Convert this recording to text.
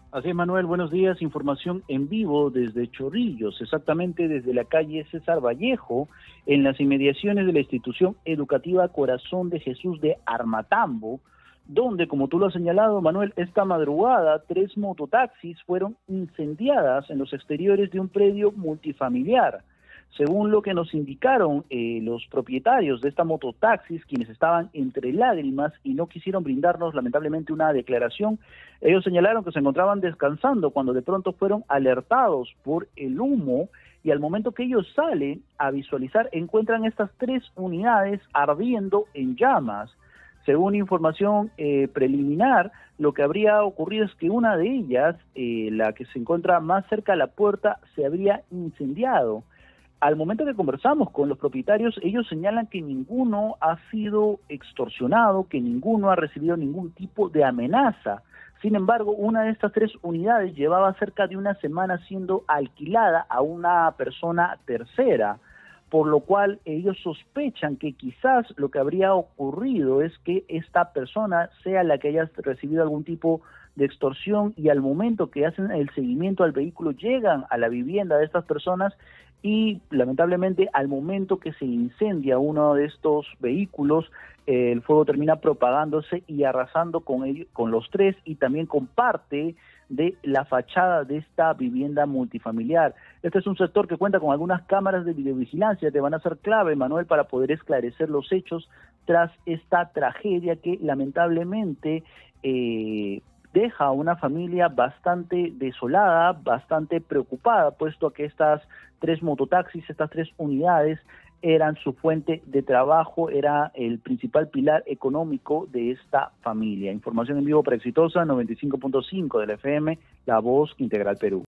Así es, Manuel, buenos días. Información en vivo desde Chorrillos, exactamente desde la calle César Vallejo, en las inmediaciones de la institución educativa Corazón de Jesús de Armatambo, donde, como tú lo has señalado, Manuel, esta madrugada 3 mototaxis fueron incendiadas en los exteriores de un predio multifamiliar. Según lo que nos indicaron los propietarios de esta mototaxis, quienes estaban entre lágrimas y no quisieron brindarnos lamentablemente una declaración, ellos señalaron que se encontraban descansando cuando de pronto fueron alertados por el humo y al momento que ellos salen a visualizar encuentran estas 3 unidades ardiendo en llamas. Según información preliminar, lo que habría ocurrido es que una de ellas, la que se encuentra más cerca a la puerta, se habría incendiado. Al momento que conversamos con los propietarios, ellos señalan que ninguno ha sido extorsionado, que ninguno ha recibido ningún tipo de amenaza. Sin embargo, una de estas 3 unidades llevaba cerca de una semana siendo alquilada a una persona tercera, por lo cual ellos sospechan que quizás lo que habría ocurrido es que esta persona sea la que haya recibido algún tipo de extorsión y al momento que hacen el seguimiento al vehículo llegan a la vivienda de estas personas y lamentablemente al momento que se incendia uno de estos vehículos, el fuego termina propagándose y arrasando con los 3 y también con parte de la fachada de esta vivienda multifamiliar. Este es un sector que cuenta con algunas cámaras de videovigilancia que van a ser clave, Manuel, para poder esclarecer los hechos tras esta tragedia que lamentablemente deja a una familia bastante desolada, bastante preocupada, puesto que estas 3 mototaxis, estas 3 unidades, eran su fuente de trabajo, era el principal pilar económico de esta familia. Información en vivo para Exitosa, 95.5 de la FM, La Voz Integral Perú.